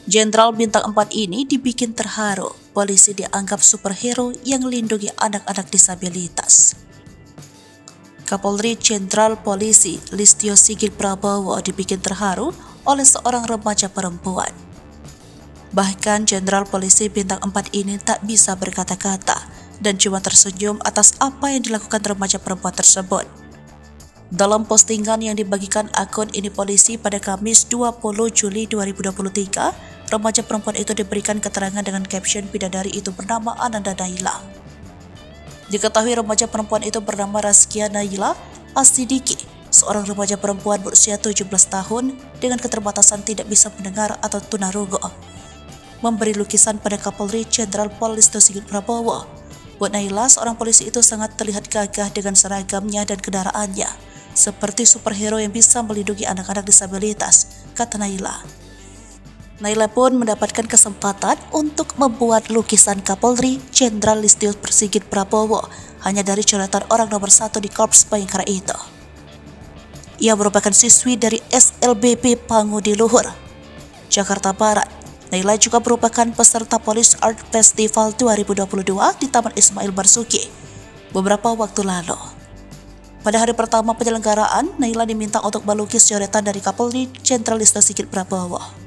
Jenderal Bintang 4 ini dibikin terharu. Polisi dianggap superhero yang melindungi anak-anak disabilitas. Kapolri Jenderal Polisi Listio Sigit Prabowo dibikin terharu oleh seorang remaja perempuan. Bahkan Jenderal Polisi Bintang 4 ini tak bisa berkata-kata dan cuma tersenyum atas apa yang dilakukan remaja perempuan tersebut. Dalam postingan yang dibagikan akun ini polisi pada Kamis 20 Juli 2023, remaja perempuan itu diberikan keterangan dengan caption bidadari itu bernama Ananda Naila. Diketahui remaja perempuan itu bernama Raskia Naila Asidiki, seorang remaja perempuan berusia 17 tahun dengan keterbatasan tidak bisa mendengar atau tunarungu. Memberi lukisan pada Kapolri Jenderal Listio Sigit Prabowo. Buat Naila, seorang polisi itu sangat terlihat gagah dengan seragamnya dan kendaraannya, seperti superhero yang bisa melindungi anak-anak disabilitas, kata Naila. Naila pun mendapatkan kesempatan untuk membuat lukisan Kapolri Jenderal Listio Sigit Prabowo hanya dari coretan orang nomor 1 di Korps Bayangkara itu. Ia merupakan siswi dari SLBP Pangudi Luhur, Jakarta Barat. Naila juga merupakan peserta Police Art Festival 2022 di Taman Ismail Marzuki beberapa waktu lalu. Pada hari pertama penyelenggaraan, Naila diminta untuk melukis coretan dari Kapolri Jenderal Listio Sigit Prabowo.